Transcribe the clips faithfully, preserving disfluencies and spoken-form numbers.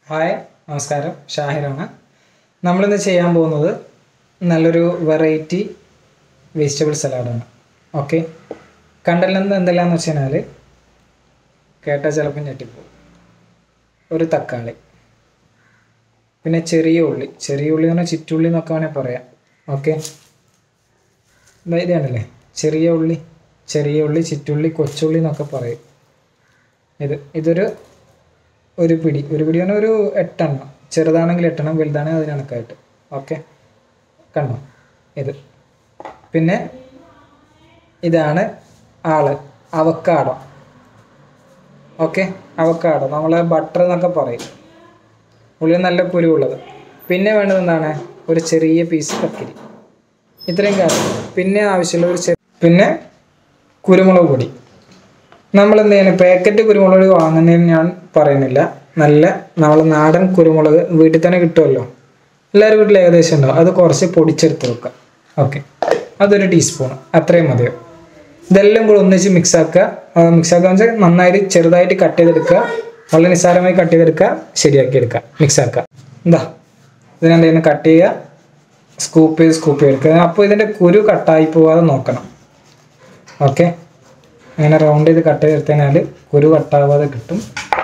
Hi നമസ്കാരം ഷാഹിറാണ്. നമ്മളിന്ന് ചെയ്യാൻ പോകുന്നത് നല്ലൊരു വെറൈറ്റി വെജിറ്റബിൾ സലാഡാണ്. ഓക്കെ, കണ്ടല്ലെന്ന് എന്തെല്ലാമെന്ന് വെച്ച് കഴിഞ്ഞാൽ കേട്ടാൽ ചിലപ്പോൾ ഞെട്ടിപ്പോകും. ഒരു തക്കാളി, പിന്നെ ചെറിയ ഉള്ളി, ചെറിയ ഉള്ളി എന്ന് പറഞ്ഞാൽ ചുറ്റുള്ളി എന്നൊക്കെ വേണേൽ പറയാം. ഓക്കെ, ഇതാണല്ലേ ചെറിയ ഉള്ളി, ചെറിയ ഉള്ളി, ചുറ്റുള്ളി, കൊച്ചുള്ളി എന്നൊക്കെ പറയും. ഇത് ഇതൊരു ഒരു പിടി ഒരു പിടി പറഞ്ഞാൽ ഒരു എട്ടെണ്ണം, ചെറുതാണെങ്കിൽ എട്ടെണ്ണം, വലുതാണെങ്കിൽ അതിന് കണക്കായിട്ട്. ഓക്കെ, കണ്ടോ ഇത്. പിന്നെ ഇതാണ് ആള്, അവക്കാഡോ. ഓക്കെ, അവക്കാഡോ നമ്മൾ ബട്ടർ എന്നൊക്കെ പറയും. ഉള്ളിൽ നല്ല കുരുവുള്ളത്. പിന്നെ വേണ്ടത് എന്താണ്, ഒരു ചെറിയ പീസ് കക്കിരി. ഇത്രയും കാര്യം. പിന്നെ ആവശ്യമുള്ള ഒരു ചെറിയ, പിന്നെ കുരുമുളക് പൊടി. നമ്മൾ എന്ത് ചെയ്യണം, പാക്കറ്റ് കുരുമുളക് വാങ്ങുന്നതിന് ഞാൻ പറയുന്നില്ല. നല്ല നമ്മൾ നാടൻ കുരുമുളക് വീട്ടിൽ തന്നെ കിട്ടുമല്ലോ, എല്ലാവരും വീട്ടിൽ ഏകദേശം ഉണ്ടാവും. അത് കുറച്ച് പൊടിച്ചെടുത്ത് വെക്കുക. ഓക്കെ, അതൊരു ടീസ്പൂൺ, അത്രയും മതിയോ. ഇതെല്ലാം കൂടെ ഒന്നിച്ച് മിക്സ് ആക്കുക. മിക്സ് ആക്കുക എന്ന് വെച്ചാൽ നന്നായിട്ട് ചെറുതായിട്ട് കട്ട് ചെയ്തെടുക്കുക, വളരെ നിസ്സാരമായി കട്ട് ചെയ്തെടുക്കുക, ശരിയാക്കി എടുക്കുക, മിക്സ് ആക്കുക. എന്താ ഇതിനെന്തെങ്കിലും കട്ട് ചെയ്യുക, സ്കൂപ്പ് ചെയ്ത് സ്കൂപ്പ് ചെയ്തെടുക്കുക. അപ്പോൾ ഇതിൻ്റെ കുരു കട്ടായി പോകാതെ നോക്കണം. ഓക്കെ, അങ്ങനെ റൗണ്ട് ചെയ്ത് കട്ട് ചെയ്തെടുത്തതിനാൽ കുരു കട്ടാവാതെ കിട്ടും.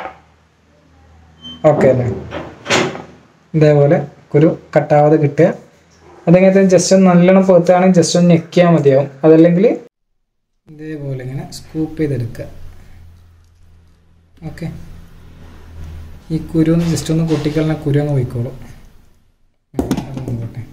ഓക്കെ അല്ലേ, ഇതേപോലെ കുരു കട്ടാവാതെ കിട്ടുക. അതെങ്ങനെ ജസ്റ്റ് ഒന്ന് നല്ലോണം പോത്തുകയാണെങ്കിൽ ജസ്റ്റ് ഒന്ന് ഞെക്കിയാൽ മതിയാവും. അതല്ലെങ്കിൽ ഇതേപോലെ ഇങ്ങനെ സ്കൂപ്പ് ചെയ്തെടുക്കുക. ഓക്കെ, ഈ കുരു ഒന്ന് ജസ്റ്റ് ഒന്ന് പൊട്ടിക്കളഞ്ഞ കുരു അങ്ങ് പോയിക്കോളും. അതൊക്കെ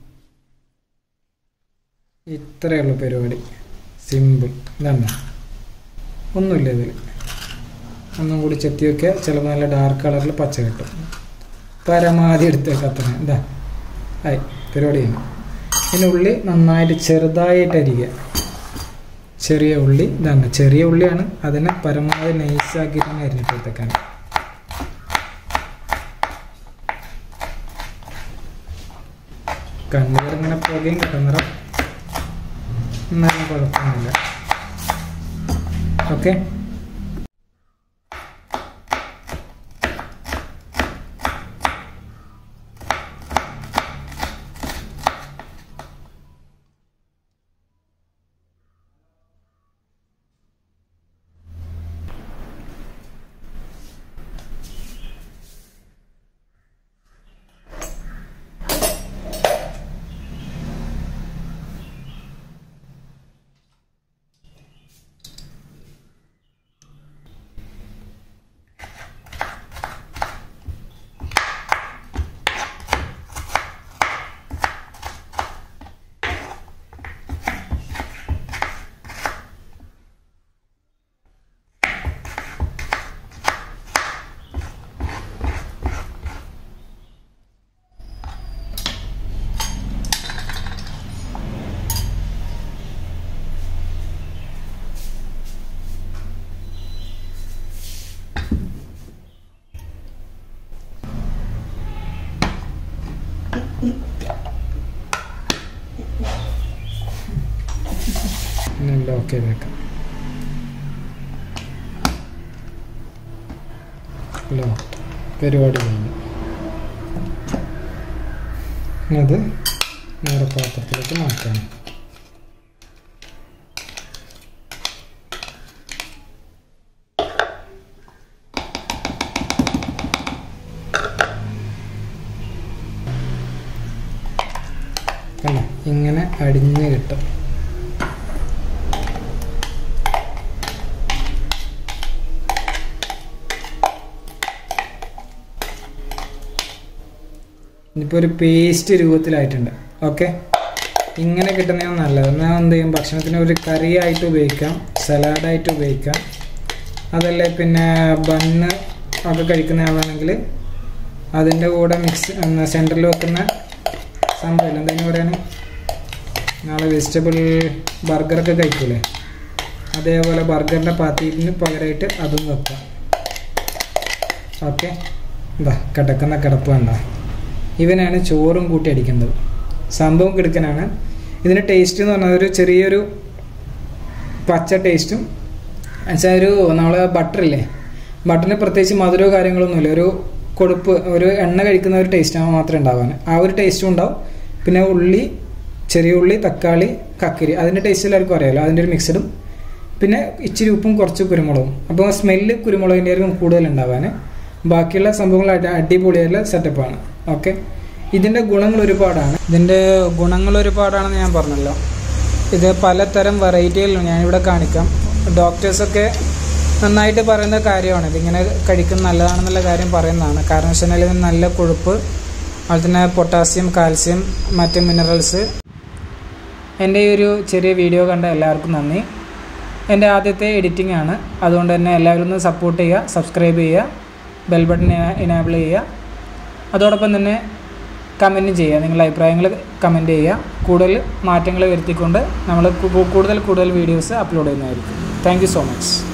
ഇത്രയേ ഉള്ളൂ പരിപാടി, സിമ്പിൾ. ഇതാണ്, ഒന്നുമില്ല ഇതിൽ. ഒന്നും കൂടി ചെത്തി വയ്ക്കുക, ചിലപ്പോൾ നല്ല ഡാർക്ക് കളറിൽ പച്ച കിട്ടും. പരമാവധി എടുത്തേക്ക് അത്ര. എന്താ ആയി പരിപാടി ചെയ്യുന്നു. പിന്നെ ഉള്ളി നന്നായിട്ട് ചെറുതായിട്ട് അരിയുക. ചെറിയ ഉള്ളി ഇതാണ്, ചെറിയ ഉള്ളിയാണ്, അതിനെ പരമാവധി നൈസാക്കിയിട്ടാണ് അരിഞ്ഞിട്ടെടുത്തേക്കാണ്. കണ്ണീർ ഇങ്ങനെ പുകയും കിട്ടുന്നറ, എന്നാലും കുഴപ്പമൊന്നുമില്ല. ഓക്കെ, ഓക്കെ വെക്കാം. ഹലോ, പരിപാടി കഴിഞ്ഞു. അത് നേരെ പാത്രത്തിലേക്ക് മാറ്റാം. അല്ല, ഇങ്ങനെ അടിഞ്ഞ് കിട്ടും. ഇനിയിപ്പോൾ ഒരു പേസ്റ്റ് രൂപത്തിലായിട്ടുണ്ട്. ഓക്കെ, ഇങ്ങനെ കിട്ടുന്നതാണ് നല്ലത്. എന്നാൽ എന്ത് ചെയ്യും, ഭക്ഷണത്തിന് ഒരു കറിയായിട്ട് ഉപയോഗിക്കാം, സലാഡായിട്ട് ഉപയോഗിക്കാം. അതല്ലേ പിന്നെ ബണ്ണ് ഒക്കെ കഴിക്കുന്ന ആളാണെങ്കിൽ അതിൻ്റെ കൂടെ മിക്സ് സെൻറ്ററിൽ വെക്കുന്ന സംഭവമില്ല, എന്തെങ്കിലും പറയുകയാണ്, നാളെ വെജിറ്റബിൾ ബർഗറൊക്കെ കഴിക്കൂലേ, അതേപോലെ ബർഗറിൻ്റെ പാത്രത്തിന് പകരമായിട്ട് അതും വെക്കാം. ഓക്കെ, എന്താ കിടക്കുന്ന കിടപ്പ് കണ്ട, ഇവനാണ് ചോറും കൂട്ടി അടിക്കേണ്ടത്. സംഭവം കിടക്കനാണ്. ഇതിന് ടേസ്റ്റ് എന്ന് പറഞ്ഞാൽ ഒരു ചെറിയൊരു പച്ച ടേസ്റ്റും എന്നുവെച്ചാൽ ഒരു നമ്മൾ ബട്ടറില്ലേ, ബട്ടറിന് പ്രത്യേകിച്ച് മധുരമോ കാര്യങ്ങളൊന്നുമില്ല. ഒരു കൊഴുപ്പ് ഒരു എണ്ണ കഴിക്കുന്ന ഒരു ടേസ്റ്റ് മാത്രമേ ഉണ്ടാവാൻ, ആ ഒരു ടേസ്റ്റും ഉണ്ടാവും. പിന്നെ ഉള്ളി, ചെറിയ ഉള്ളി, തക്കാളി, കക്കിരി, അതിൻ്റെ ടേസ്റ്റ് എല്ലാവർക്കും അറിയാമല്ലോ, അതിൻ്റെ ഒരു മിക്സഡും പിന്നെ ഇച്ചിരി ഉപ്പും കുറച്ച് കുരുമുളകും. അപ്പോൾ സ്മെല്ല് കുരുമുളകിൻ്റെ ആയിരിക്കും കൂടുതൽ ഉണ്ടാവാൻ. ബാക്കിയുള്ള സംഭവങ്ങൾ അടിപൊളിയായുള്ള സെറ്റപ്പാണ്. ഓക്കെ, ഇതിൻ്റെ ഗുണങ്ങൾ ഒരുപാടാണ്. ഇതിൻ്റെ ഗുണങ്ങൾ ഒരുപാടാണെന്ന് ഞാൻ പറഞ്ഞല്ലോ. ഇത് പലതരം വെറൈറ്റികളിൽ ഞാനിവിടെ കാണിക്കാം. ഡോക്ടേഴ്സൊക്കെ നന്നായിട്ട് പറയുന്ന കാര്യമാണ്, ഇതിങ്ങനെ കഴിക്കുന്നത് നല്ലതാണെന്നുള്ള കാര്യം പറയുന്നതാണ്. കാരണം വെച്ചാൽ ഇതിന് നല്ല കൊഴുപ്പ്, അതുപോലെ തന്നെ പൊട്ടാസ്യം, കാൽസ്യം, മറ്റ് മിനറൽസ്. എൻ്റെ ഈ ഒരു ചെറിയ വീഡിയോ കണ്ട എല്ലാവർക്കും നന്ദി. എൻ്റെ ആദ്യത്തെ എഡിറ്റിംഗ് ആണ്, അതുകൊണ്ട് തന്നെ എല്ലാവരും ഒന്ന് സപ്പോർട്ട് ചെയ്യുക, സബ്സ്ക്രൈബ് ചെയ്യുക, ബെൽ ബട്ടൺ ഇനേബിൾ ചെയ്യുക. അതോടൊപ്പം തന്നെ കമൻറ്റും ചെയ്യുക, നിങ്ങളുടെ അഭിപ്രായങ്ങൾ കമൻറ്റ് ചെയ്യുക. കൂടുതൽ മാറ്റങ്ങൾ വരുത്തിക്കൊണ്ട് നമ്മൾ കൂടുതൽ കൂടുതൽ വീഡിയോസ് അപ്ലോഡ് ചെയ്യുന്നതായിരിക്കും. Thank you so much.